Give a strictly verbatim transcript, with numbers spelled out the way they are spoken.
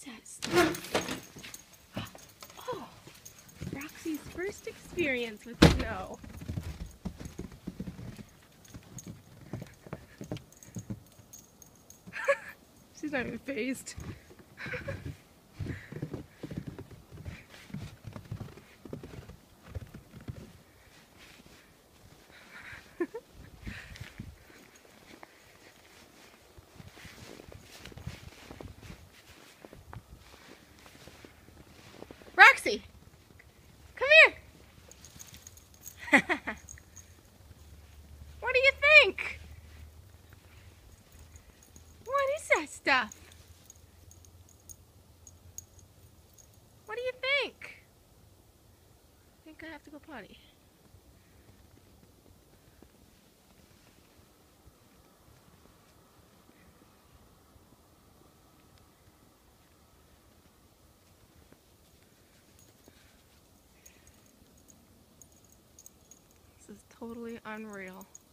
that stuff? Oh, Roxy's first experience with snow. She's not even phased. Roxy, come here. What do you think? What is that stuff? What do you think? I think I have to go potty. This is totally unreal.